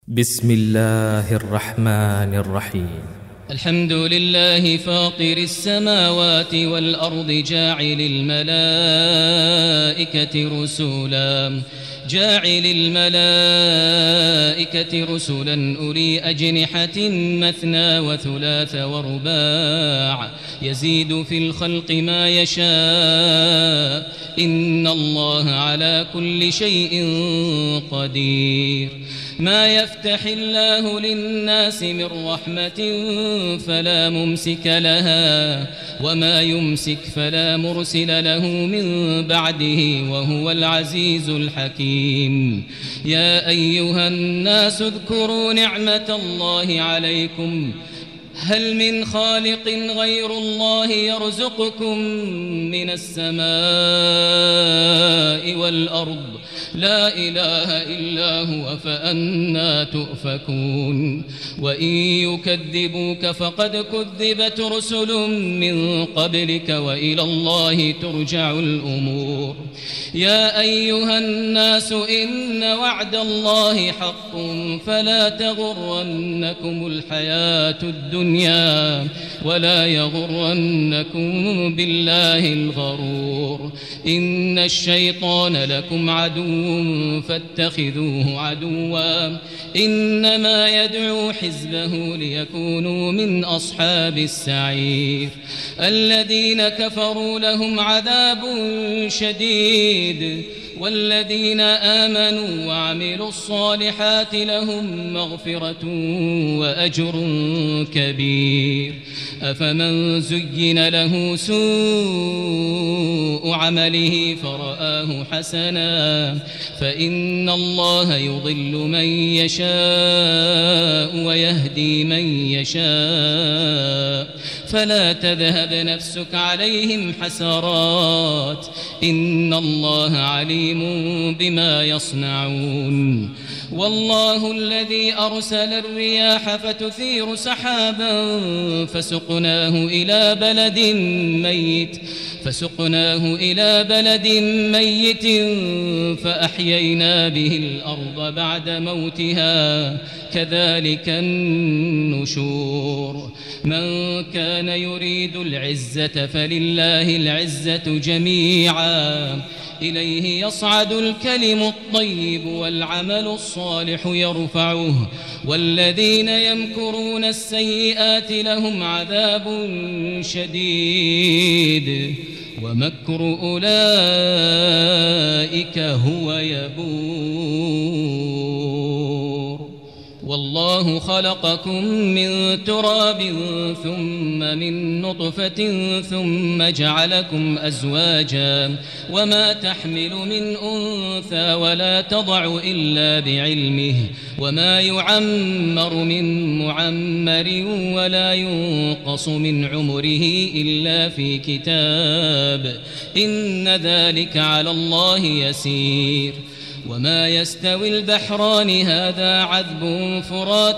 بسم الله الرحمن الرحيم. الحمد لله فاطر السماوات والأرض جاعل الملائكة رسلا أولي أجنحة مثنى وثلاث ورباع يزيد في الخلق ما يشاء إن الله على كل شيء قدير. ما يفتح الله للناس من رحمة فلا ممسك لها وما يمسك فلا مرسل له من بعده وهو العزيز الحكيم. يا أيها الناس اذكروا نعمة الله عليكم هل من خالق غير الله يرزقكم من السماء والأرض لا إله إلا هو فأنى تؤفكون. وإن يكذبوك فقد كذبت رسل من قبلك وإلى الله ترجع الأمور. يا أيها الناس إن وعد الله حق فلا تغرنكم الحياة الدنيا ولا يغرنكم بالله الغرور. إن الشيطان لكم عدو فاتخذوه عدوا إنما يدعو حزبه ليكونوا من أصحاب السعير. الذين كفروا لهم عذاب شديد والذين آمنوا وعملوا الصالحات لهم مغفرة وأجر كبير. أفمن زين له سوء عمله فرآه حسنا فإن الله يضل من يشاء ويهدي من يشاء فلا تذهب نفسك عليهم حسرات إن الله عليم بما يصنعون. والله الذي أرسل الرياح فتثير سحابا فسقناه إلى بلد ميت فأحيينا به الأرض بعد موتها كذلك النشور. من كان يريد العزة فلله العزة جميعا إليه يصعد الكلم الطيب والعمل الصالح يرفعه والذين يمكرون السيئات لهم عذاب شديد ومكر أولئك هو يبور. والله خلقكم من تراب ثم من نطفة ثم جعلكم أزواجا وما تحمل من أنثى ولا تضع إلا بعلمه وما يعمر من معمر ولا ينقص من عمره إلا في كتاب إن ذلك على الله يسير. وما يستوي البحران هذا عذب فرات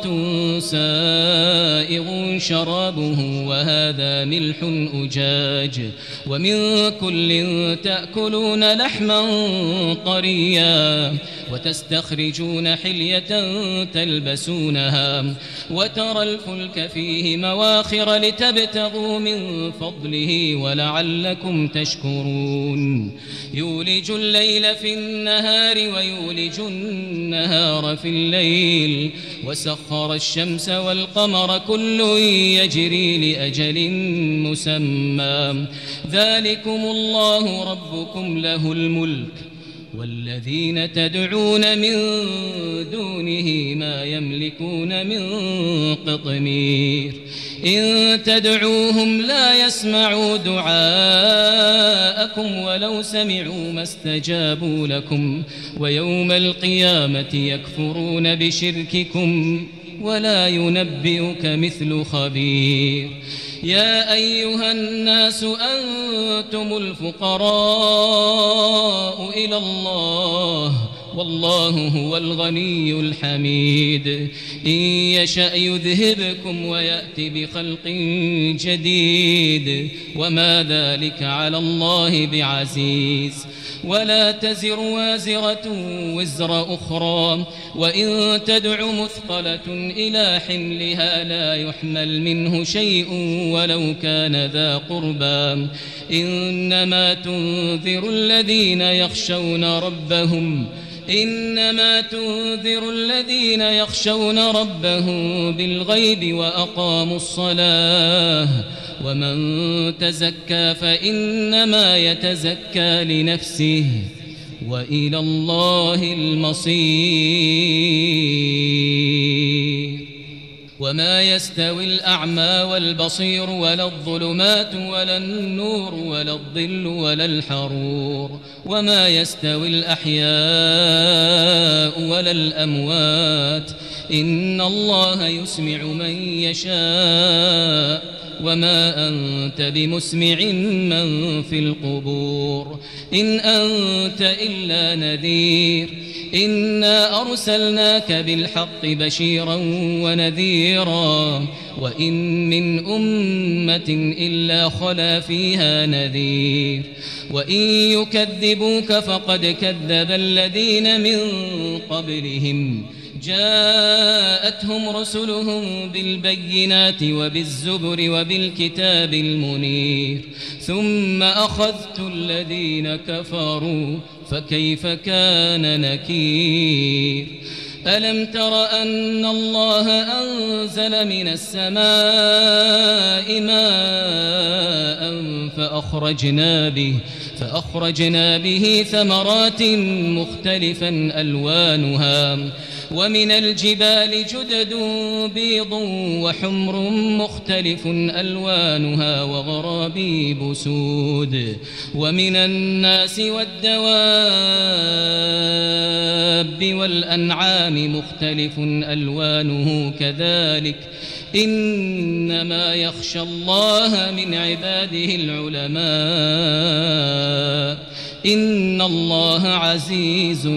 سائغ شرابه وهذا ملح أجاج ومن كل تأكلون لحما طريا وتستخرجون حلية تلبسونها وترى الفلك فيه مواخر لتبتغوا من فضله ولعلكم تشكرون. يولج الليل في النهار ويولج النهار في الليل وسخر الشمس والقمر كل يجري لأجل مسمى ذلكم الله ربكم له الملك والذين تدعون من دونه ما يملكون من قطمير. إن تدعوهم لا يسمعوا دعاءكم ولو سمعوا ما استجابوا لكم ويوم القيامة يكفرون بشرككم ولا ينبئك مثل خبير. يا أيها الناس أنتم الفقراء إلى الله والله هو الغني الحميد. إن يشأ يذهبكم ويأتي بخلق جديد وما ذلك على الله بعزيز. ولا تزر وازرة وزر أخرى وإن تدع مثقلة إلى حملها لا يحمل منه شيء ولو كان ذا قربى إنما تنذر الذين يخشون ربهم بالغيب وأقاموا الصلاة ومن تزكى فإنما يتزكى لنفسه وإلى الله المصير وما يستوي الأعمى والبصير ولا الظلمات ولا النور ولا الظل ولا الحرور وما يستوي الأحياء ولا الأموات إن الله يسمع من يشاء وما أنت بمسمع من في القبور إن أنت إلا نذير إنا أرسلناك بالحق بشيرا ونذيرا وإن من أمة إلا خلا فيها نذير وإن يكذبوك فقد كذب الذين من قبلهم جاءتهم رسلهم بالبينات وبالزبر وبالكتاب المنير ثم أخذت الذين كفروا فكيف كان نكير ألم تر أن الله أنزل من السماء ماء فأخرجنا به ثمرات مختلفا ألوانها ومن الجبال جدد بيض وحمر مختلف ألوانها وغرابيب سود ومن الناس والدواب والأنعام مختلف ألوانه كذلك إنما يخشى الله من عباده العلماء إن الله عزيز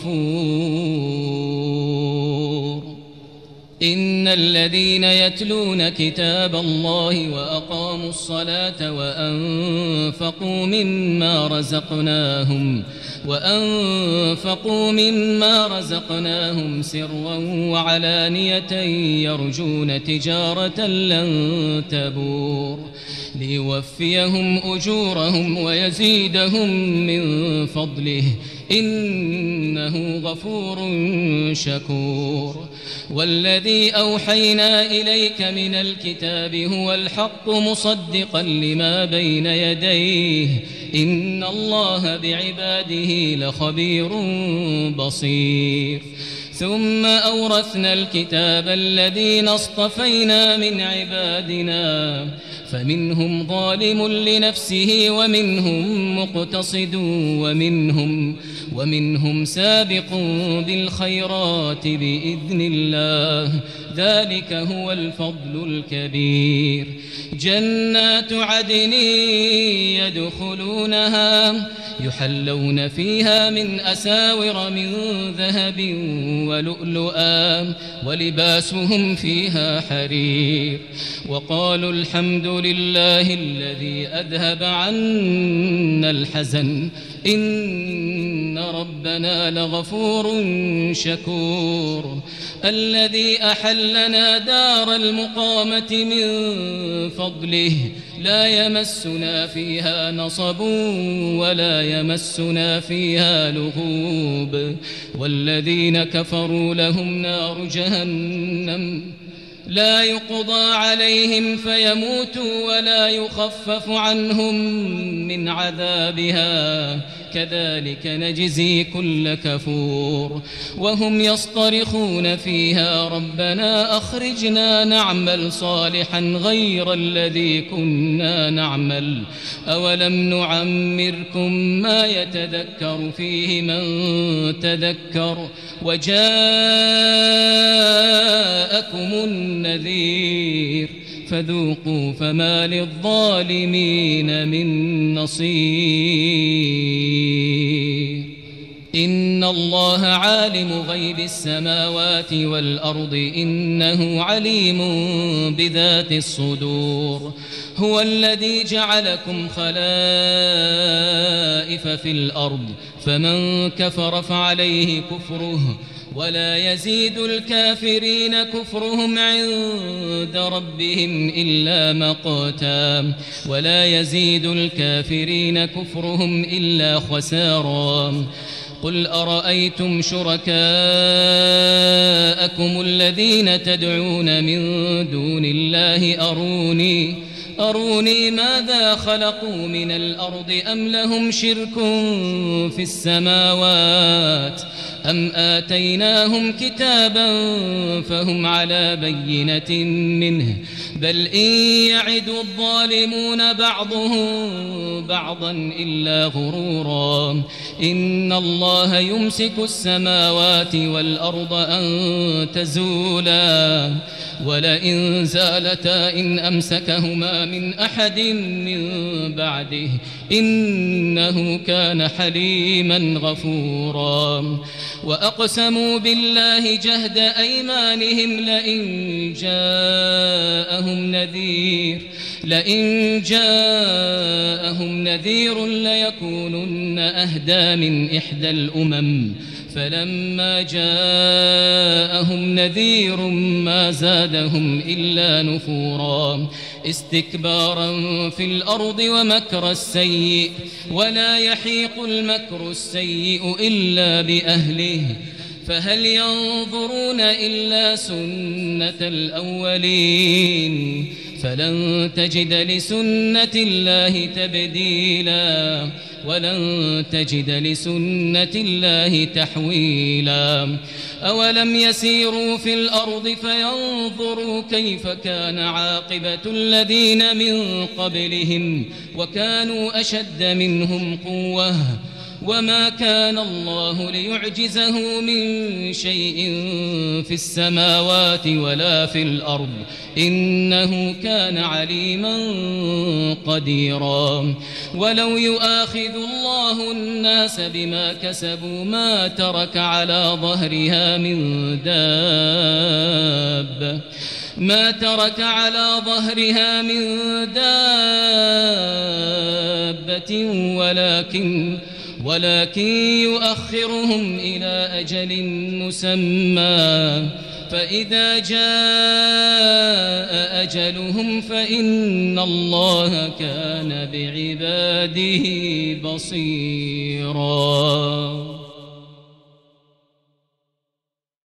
غفور إن الذين يتلون كتاب الله وأقاموا الصلاة وأنفقوا مما رزقناهم سرا وعلانية يرجون تجارة لن تبور ليوفيهم أجورهم ويزيدهم من فضله إنه غفور شكور والذي أوحينا إليك من الكتاب هو الحق مصدقا لما بين يديه إن الله بعباده لخبير بصير ثم أورثنا الكتاب الذين اصطفينا من عبادنا فمنهم ظالم لنفسه ومنهم مقتصد ومنهم سابق بالخيرات بإذن الله ذلك هو الفضل الكبير جنات عدن يدخلونها يحلون فيها من أساور من ذهب ولؤلؤا ولباسهم فيها حرير وقالوا الحمد لله الذي أذهب عنا الحزن إن ربنا لغفور شكور الذي أحلنا دار المقامة من فضله لا يمسنا فيها نصب ولا يمسنا فيها لغوب والذين كفروا لهم نار جهنم لا يقضى عليهم فيموتوا ولا يخفف عنهم من عذابها كذلك نجزي كل كفور وهم يصطرخون فيها ربنا أخرجنا نعمل صالحا غير الذي كنا نعمل أولم نعمركم ما يتذكر فيه من تذكر وجاءكم النذير فذوقوا فما للظالمين من نصير إن الله عالم غيب السماوات والأرض إنه عليم بذات الصدور هو الذي جعلكم خلائف في الأرض فمن كفر فعليه كفره ولا يزيد الكافرين كفرهم عند ربهم إلا مقتا ولا يزيد الكافرين كفرهم إلا خسارا قل أرأيتم شركاءكم الذين تدعون من دون الله أروني ماذا خلقوا من الأرض أم لهم شرك في السماوات أم آتيناهم كتابا فهم على بينة منه بل إن يعد الظالمون بعضهم بعضا إلا غرورا إن الله يمسك السماوات والأرض أن تزولا ولئن زالتا إن أمسكهما من أحد من بعده إنه كان حليما غفورا وأقسموا بالله جهد أيمانهم لئن جاءهم نذير ليكونن أهدى من إحدى الأمم فلما جاءهم نذير ما زادهم إلا نفورا استكبارا في الأرض ومكر السيء ولا يحيق المكر السيء إلا بأهله فهل ينظرون إلا سنة الأولين فلن تجد لسنة الله تبديلا ولن تجد لسنة الله تحويلا أولم يسيروا في الأرض فينظروا كيف كان عاقبة الذين من قبلهم وكانوا أشد منهم قوة وما كان الله ليعجزه من شيء في السماوات ولا في الأرض إنه كان عليما قديرا ولو يؤاخذ الله الناس بما كسبوا ما ترك على ظهرها من دابة ولكن يؤخرهم إلى أجل مسمى فإذا جاء أجلهم فإن الله كان بعباده بصيراً